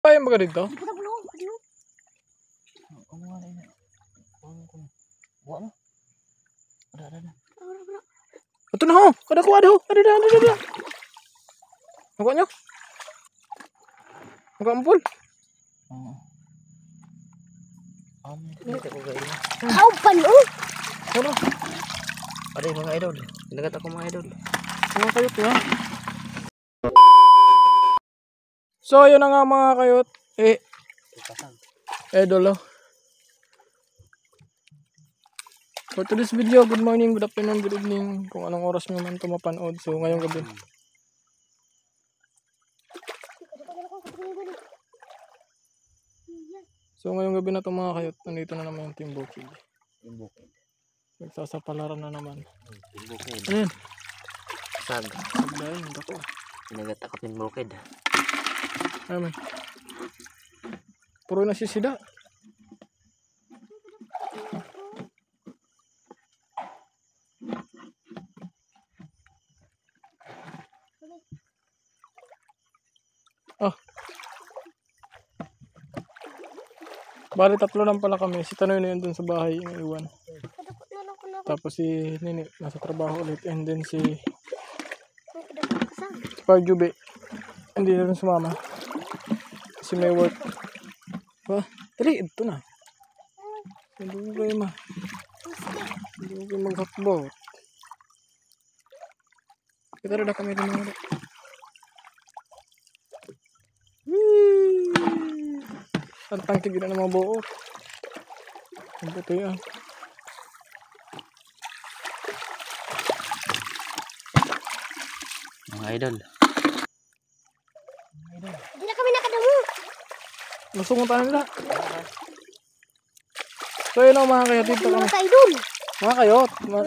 Ay, mga dito. Ito na ho. Kada kuha daw. Ada. Nakuha nyo? Nakuha mo, Paul? How palo? Ano? Ada mga idol. Pinagat ako mga idol. Mga kayot nga. So, yun na nga mga kayot. Idol, oh. For today's video, good morning, good afternoon, good evening. Kung anong oras nyo man ito mapanood. So, ngayong gabi. So, ngayong gabi na ito mga kayot. Nandito na naman yung Team Bukid. Nagsasapalaran na naman. Ayan. Sag. Sagdahin, ako. Pinagat ako ng bukid. Ayan. Puro nasisida. Oh. Bali, tatlo lang pala kami. Si Tanoy na yun dun sa bahay yung iwan. Tapos si Nini nasa trabaho ulit. And then si Parjube hindi na rin sumama. Kasi may work. Ba? Dali, ito na. Hindi ko kayo hindi ko kayo mag-hotboat. Kita rin na kami rin ulit. Ang tangkig na ng mga buo. Ang puto yan. Mga idol. Hindi na kami nakadamo. Masungon tayo nila. So yun ang mga kayot dito kami. Mga kaidol. Mga kayot.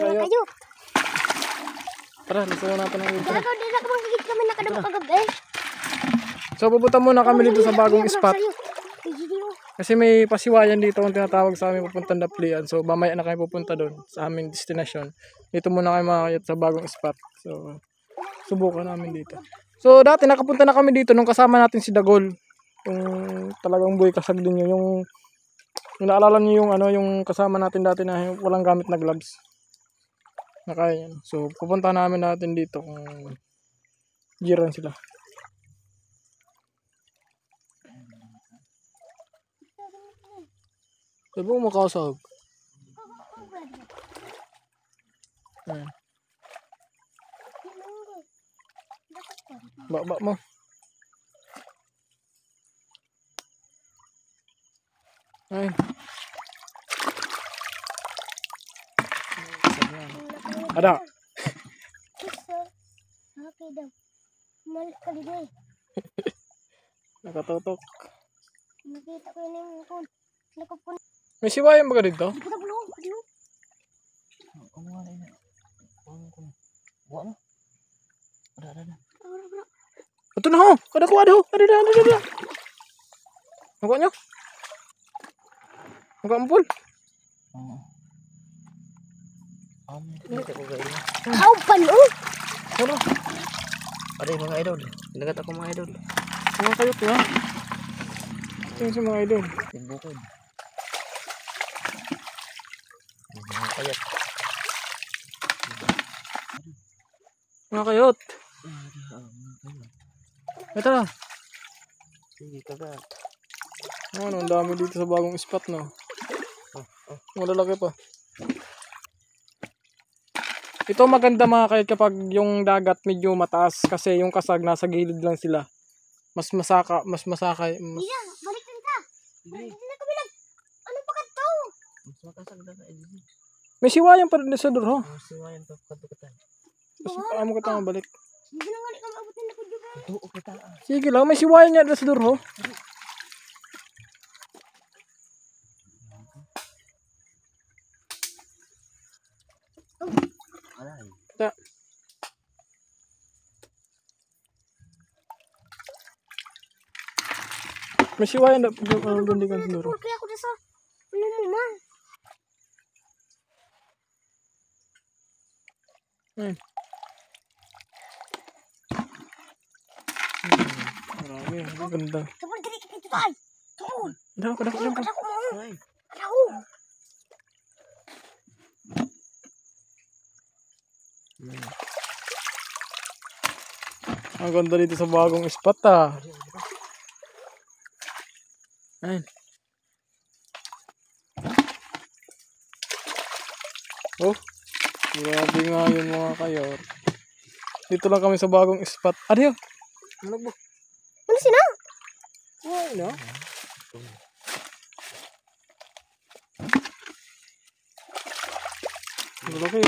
Tara, nasungon natin ang ito. Hindi na kami nakadamo kagabi. So pupunta muna kami dito sa bagong spot. Kasi may pasiwayan dito kung tinatawag sa amin pupuntang Daplian. So mamaya na kami pupunta doon sa aming destination. Dito muna kami makakayat sa bagong spot. So subukan namin dito. So dati nakapunta na kami dito nung kasama natin si Dagol. Yung talagang buhay kasag din yun. Yung naalala niyo yung yung kasama natin dati na walang gamit na gloves. Nakaya yan. So pupunta namin natin dito kung giran sila. Sabi mo makasag. Ayan. Baba mo. Ayan. Ada. Okay daw. Malik ka din eh. Nakatutok. Nakita ko yun yung phone. Nakap ko. May siwayan ba ka dito? Ito na ho. Kada kuha daw. Ada. Nakuha nyo? Nakuha mo, Paul? How palo? Ano? Ada mga idol. Pinagat ako mga idol. Mga kayot nga. Ito yung sa mga idol. Ng bukid. Mga kayat. Mga kayot. Ito na. Sige, kagat. Ano, ang dami dito sa bagong spot, no? Malalaki pa. Ito maganda mga kayot kapag yung dagat medyo mataas kasi yung kasag nasa gilid lang sila. Mas masaka. Iya, balik din ka. Hindi na kami ano pa ka to? Mas makasag na idol. May siwayan pa rin sa duro. Siwayan pa katukatan. Kasi paano ka tayo balik? Hindi na nga kami abutin na ko dyan. Tuo kita. Sige lang, may siwayan niya sa duro. Alay. Ta. May siwayan na bundikan sa duro. Kaya ako na sa ano mo man. Ayun. Marami, ang ganda. Kapag dali ka Dito tayo. Doon. Kadako. Kadako mo. Ay. Kadako. Ang ganda dito sa bagong spot ah. Ayun. Oh, grabe nga yun mga kayor. Dito lang kami sa bagong spot. Ano yun? Ano ba? Ano sina? Ay, no? Ano kayo?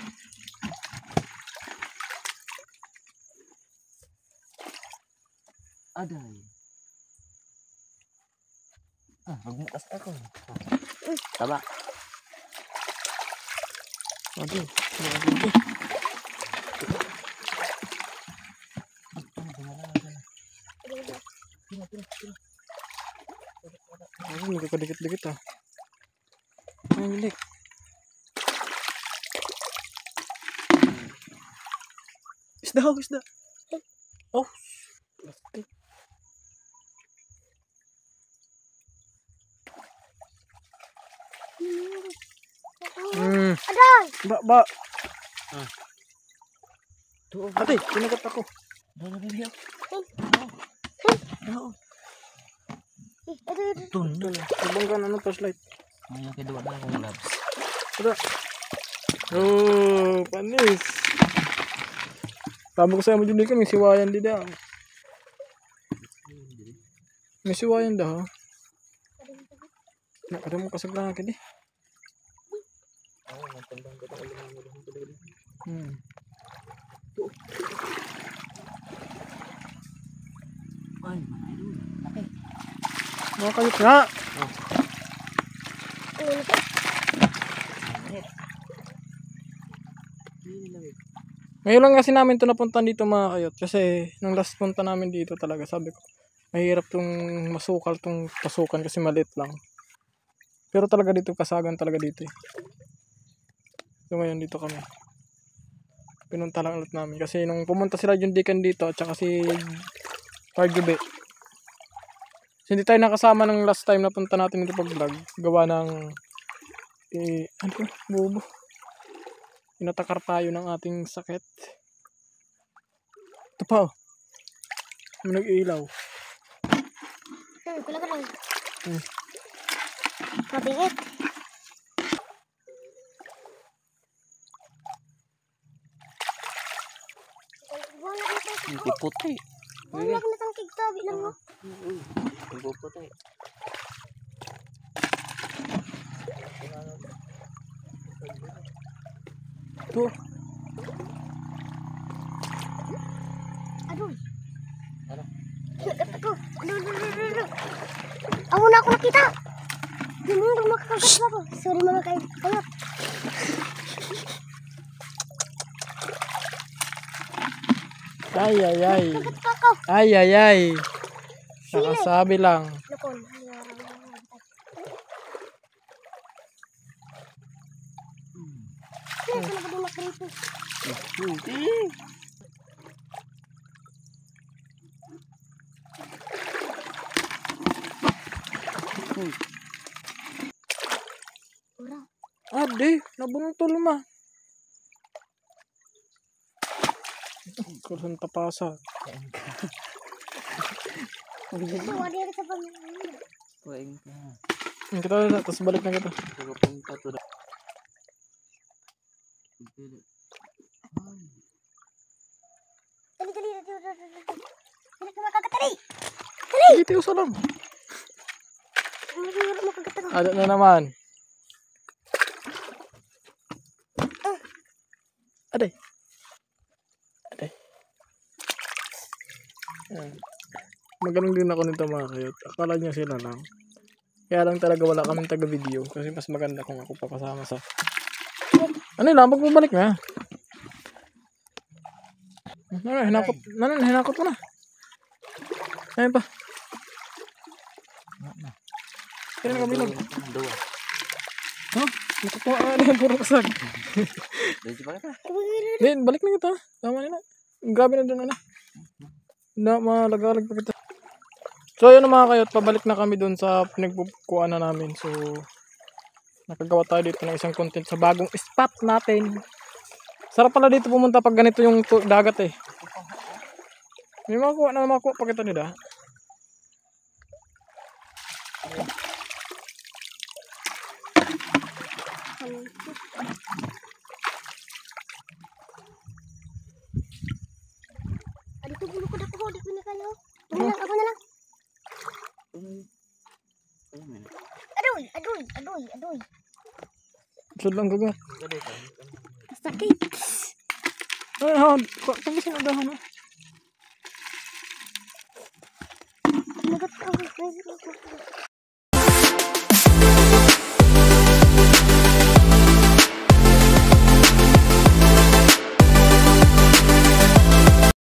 Aday. Magmukas ako. Taba. Aduh. Aduh, magkakadikit-dikit ah. Ay, hindi. Isda. Oh, plastic. Aday. Ba. Tuo. Ate, kinagat ako. Dalabilya. Oo. Aday. Tun. Ito na. Sabang ka na flashlight. Ngayon kedua na akong labs. Ito. Oh, panis. Tama ko sa mo dyan may siwayan di daw. May siwayan daw. Nakada mo kasaglan akin eh. Oo, magtandang ko ang ulo mo dito. Ay, mga idol. Okay. Nakakayot nga. Ngayon lang kasi namin ito napuntan dito mga kayot. Kasi nung last punta namin dito talaga sabi ko, mahirap tong masukal tong pasukan kasi maliit lang. Pero talaga dito kasagan talaga dito eh. So ngayon dito kami. Pinunta lang ulit namin. Kasi nung pumunta sila yung Deacon dito at saka si Parjube. So, hindi tayo nakasama ng last time na punta natin dito pag vlog. Gawa ng ano yun? Bobo. Inatakar tayo ng ating sakit. Ito pa oh. Nag-iilaw. Kulang ka lang. Mabingit. Hindi puti. Wala ka na tang kigtabi lang mo. Hindi puti. Ito. Adoy. Ano? Nagat ako. Ano. Ang una ako nakita. Hindi mo makakagat ako. Sorry mga kayot. Ay. Nagat pa ako. Ay. Nakasabi lang. Lokon. Saan ka nakadunak dito? Hindi. Ura. Ade, nabungtol ma. Kurang tapasa. Ito, ada yang sa pamilya. Kuwain ka. Kita na, tapos balik na kita. Pagkapunta to na. Dali. Hindi ka makagat. Dali. Dito usa lang. Hindi ka makagat ako. Ada na naman. Ade. Ayan. Magaling din ako nito mga kayot. Akala niya sila lang. Kaya lang talaga wala kaming taga-video. Kasi mas maganda kung ako pa kasama sa... Ano lang, magbabalik na. Hinakot mo na. Ayun pa. Kaya na kabilog. Dua. Huh? Nakukuha ka na yung puro kasag. Dito pa ka. Then, balik na kita. Tama na. Grabe na doon na. Na, malagalag pa kita. So yun mga kayot, pabalik na kami dun sa pinagpupukuan na namin. So nakagawa tayo dito ng isang content sa bagong spot natin. Sarap pala dito pumunta pag ganito yung dagat eh. May makuha pa kita nila. Ano to bulo ko na po, di ko na kayo. Ako na lang. Adoy. Sud lang gaga. Sakit. Ay ha, kagisin na dahan. Nagat ako.